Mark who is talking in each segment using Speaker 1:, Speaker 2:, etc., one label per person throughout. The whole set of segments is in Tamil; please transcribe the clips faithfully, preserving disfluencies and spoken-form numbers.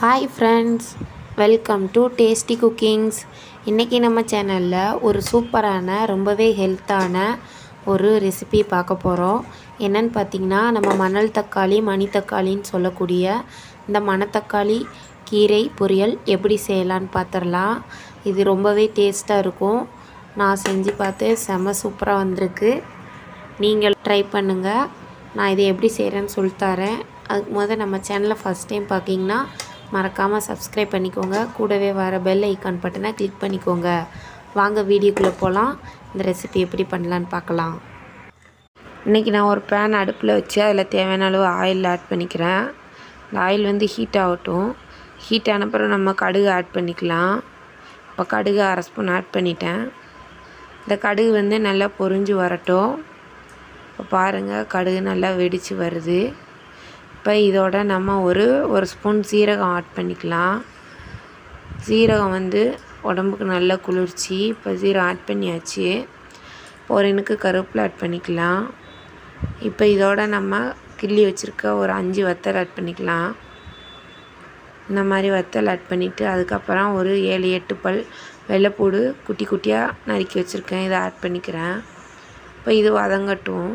Speaker 1: Hi friends, welcome to tasty cookings. இன்றைக்கி நம்ம சேனலில் ஒரு சூப்பரான ரொம்பவே ஹெல்த்தான ஒரு ரெசிபி பார்க்க போகிறோம். என்னென்னு பார்த்திங்கன்னா, நம்ம மணல் தக்காளி மணி தக்காளின்னு சொல்லக்கூடிய இந்த மணத்தக்காளி கீரை பொரியல் எப்படி செய்யலான்னு பார்த்துடலாம். இது ரொம்பவே டேஸ்ட்டாக இருக்கும். நான் செஞ்சு பார்த்து செம்ம சூப்பராக வந்திருக்கு. நீங்கள் ட்ரை பண்ணுங்கள். நான் இதை எப்படி செய்கிறேன்னு சொல்லித்தரேன். அதுக்கு முதல்ல நம்ம சேனலை ஃபஸ்ட் டைம் பார்க்கிங்கன்னா மறக்காமல் சப்ஸ்கிரைப் பண்ணிக்கோங்க. கூடவே வர பெல் ஐக்கான் பட்டனை கிளிக் பண்ணிக்கோங்க. வாங்க வீடியோக்குள்ளே போகலாம். இந்த ரெசிபி எப்படி பண்ணலான்னு பார்க்கலாம். இன்றைக்கி நான் ஒரு பேன் அடுப்பில் வச்சு அதில் தேவையான அளவு ஆயில் ஆட் பண்ணிக்கிறேன். இந்த ஆயில் வந்து ஹீட் ஆகட்டும். ஹீட் ஆன பிறகு நம்ம கடுகு ஆட் பண்ணிக்கலாம். இப்போ கடுகு அரை ஸ்பூன் ஆட் பண்ணிட்டேன். இந்த கடுகு வந்து நல்லா பொரிஞ்சு வரட்டும். இப்போ பாருங்கள், கடுகு நல்லா வெடித்து வருது. இப்போ இதோட நம்ம ஒரு ஒரு ஸ்பூன் சீரகம் ஆட் பண்ணிக்கலாம். சீரகம் வந்து உடம்புக்கு நல்ல குளிர்ச்சி. இப்போ சீரகம் ஆட் பண்ணியாச்சு. ஒரு எனக்கு கருவேப்பிலை ஆட் பண்ணிக்கலாம். இப்போ இதோட நம்ம கிள்ளி வச்சுருக்க ஒரு அஞ்சு வத்தல் ஆட் பண்ணிக்கலாம். இந்த மாதிரி வத்தல் ஆட் பண்ணிவிட்டு அதுக்கப்புறம் ஒரு ஏழு எட்டு பல் வெள்ளைப்பூடு குட்டி குட்டியாக நறுக்கி வச்சுருக்கேன். இதை ஆட் பண்ணிக்கிறேன். இப்போ இது வதங்கட்டும்.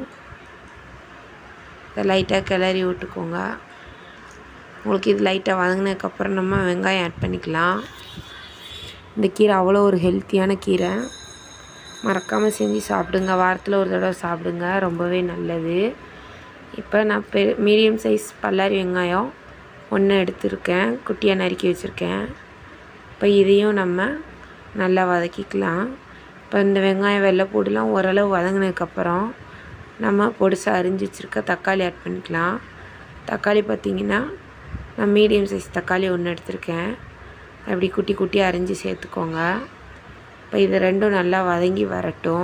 Speaker 1: இதை லைட்டாக கிளறி விட்டுக்கோங்க. உங்களுக்கு இது லைட்டாக வதங்கினதுக்கப்புறம் நம்ம வெங்காயம் ஆட் பண்ணிக்கலாம். இந்த கீரை அவ்வளோ ஒரு ஹெல்த்தியான கீரை. மறக்காமல் செஞ்சு சாப்பிடுங்க. வாரத்தில் ஒரு தடவை சாப்பிடுங்க, ரொம்பவே நல்லது. இப்போ நான் பெ மீடியம் சைஸ் பல்லாரி வெங்காயம் ஒன்று எடுத்துருக்கேன், குட்டியாக நறுக்கி வச்சுருக்கேன். இப்போ இதையும் நம்ம நல்லா வதக்கிக்கலாம். இப்போ இந்த வெங்காயம் வெள்ளைப்பூடுலாம் ஓரளவு வதங்கினதுக்கப்புறம் நம்ம பொடிசாக அரிஞ்சு வச்சுருக்க தக்காளி ஆட் பண்ணிக்கலாம். தக்காளி பார்த்திங்கன்னா நான் மீடியம் சைஸ் தக்காளி ஒன்று எடுத்திருக்கேன். அப்படி குட்டி குட்டியாக அரிஞ்சு சேர்த்துக்கோங்க. இப்போ இது ரெண்டும் நல்லா வதங்கி வரட்டும்.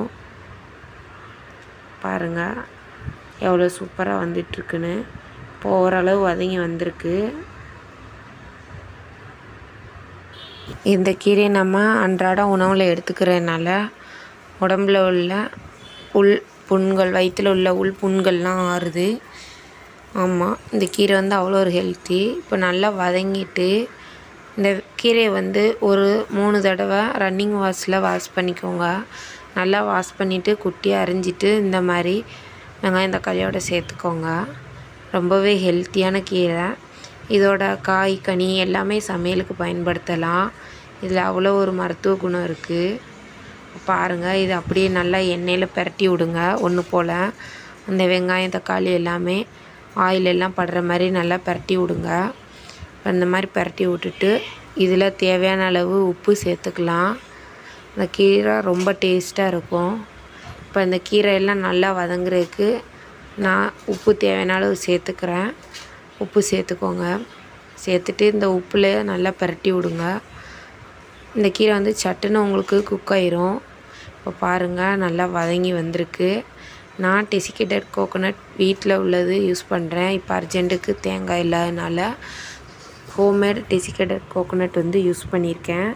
Speaker 1: பாருங்கள் எவ்வளோ சூப்பராக வந்துட்டுருக்குன்னு. இப்போ ஓரளவு வதங்கி வந்திருக்கு. இந்த கீரையை நம்ம அன்றாட உணவில் எடுத்துக்கிறதுனால உடம்புல உள்ள உள் புண்கள், வயிற்றில் உள்ள உள் புண்கள்லாம் ஆறுது. ஆமாம், இந்த கீரை வந்து அவ்வளோ ஒரு ஹெல்த்தி. இப்போ நல்லா வதங்கிட்டு இந்த கீரையை வந்து ஒரு மூணு தடவை ரன்னிங் வாஷில் வாஷ் பண்ணிக்கோங்க. நல்லா வாஷ் பண்ணிவிட்டு குட்டியாக அரிஞ்சிட்டு இந்த மாதிரி வெங்காயம் தக்காளியோட சேர்த்துக்கோங்க. ரொம்பவே ஹெல்த்தியான கீரை. இதோட காய் கனி எல்லாமே சமையலுக்கு பயன்படுத்தலாம். இதில் அவ்வளோ ஒரு மருத்துவ குணம் இருக்குது. பாருங்கள், இது அப்படியே நல்லா எண்ணெயில் பிரட்டி விடுங்க. ஒன்று போல் அந்த வெங்காயம் தக்காளி எல்லாமே ஆயில் எல்லாம் படுற மாதிரி நல்லா பிரட்டி விடுங்க. அந்த மாதிரி பிரட்டி விட்டுட்டு இதில் தேவையான அளவு உப்பு சேர்த்துக்கலாம். இந்த கீரை ரொம்ப டேஸ்ட்டாக இருக்கும். இப்போ இந்த கீரை எல்லாம் நல்லா வதங்குறதுக்கு நான் உப்பு தேவையான அளவு சேர்த்துக்கிறேன். உப்பு சேர்த்துக்கோங்க. சேர்த்துட்டு இந்த உப்பில் நல்லா பிரட்டி விடுங்க. இந்த கீரை வந்து சட்டுன்னு உங்களுக்கு குக் ஆயிரும். இப்போ பாருங்கள், நல்லா வதங்கி வந்திருக்கு. நான் டெசிகேட்டட் கோகோனட் வீட்டில் உள்ளது யூஸ் பண்ணுறேன். இப்போ அர்ஜென்ட்டுக்கு தேங்காய் இல்லாதனால ஹோம்மேட் டெசிகேட்டட் கோகோனட் வந்து யூஸ் பண்ணியிருக்கேன்.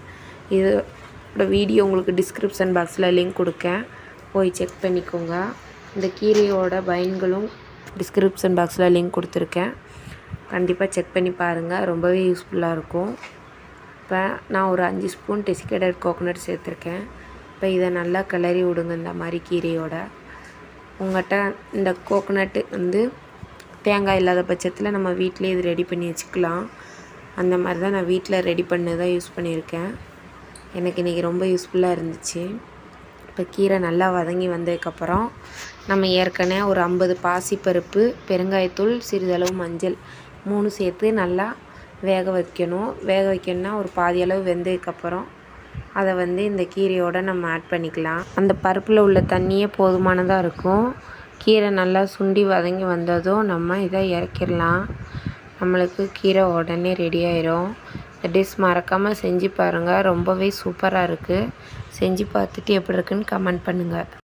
Speaker 1: இதோட வீடியோ உங்களுக்கு டிஸ்கிரிப்ஷன் பாக்ஸில் லிங்க் கொடுக்கேன், போய் செக் பண்ணிக்கோங்க. இந்த கீரையோட பயன்களும் டிஸ்கிரிப்ஷன் பாக்ஸில் லிங்க் கொடுத்துருக்கேன். கண்டிப்பாக செக் பண்ணி பாருங்கள், ரொம்பவே யூஸ்ஃபுல்லாக இருக்கும். இப்போ நான் ஒரு அஞ்சு ஸ்பூன் டெசிகேட்டட் கோகோனட் சேர்த்துருக்கேன். இப்போ இதை நல்லா கிளறி விடுங்க. இந்த மாதிரி கீரையோட உங்கள்கிட்ட இந்த கோகோனட்டு வந்து தேங்காய் இல்லாத பட்சத்தில் நம்ம வீட்டிலே இது ரெடி பண்ணி வச்சுக்கலாம். அந்த மாதிரி தான் நான் வீட்டில் ரெடி பண்ணி தான் யூஸ் பண்ணியிருக்கேன். எனக்கு இன்றைக்கி ரொம்ப யூஸ்ஃபுல்லாக இருந்துச்சு. இப்போ கீரை நல்லா வதங்கி வந்ததுக்கப்புறம் நம்ம ஏற்கனவே ஒரு ஐம்பது பாசிப்பருப்பு, பெருங்காயத்தூள், சிறிதளவு மஞ்சள் மூணு சேர்த்து நல்லா வேக வைக்கணும். வேக வைக்கணுன்னா ஒரு பாதி அளவு வெந்ததுக்கப்புறம் அதை வந்து இந்த கீரையோடு நம்ம ஆட் பண்ணிக்கலாம். அந்த பருப்பில் உள்ள தண்ணியே போதுமானதாக இருக்கும். கீரை நல்லா சுண்டி வதங்கி வந்ததும் நம்ம இதை இறக்கிடலாம். நம்மளுக்கு கீரை உடனே ரெடி ஆயிரும். இந்த டிஷ் மறக்காமல் செஞ்சு பாருங்கள், ரொம்பவே சூப்பராக இருக்குது. செஞ்சு பார்த்துட்டு எப்படி இருக்குன்னு கமெண்ட் பண்ணுங்கள்.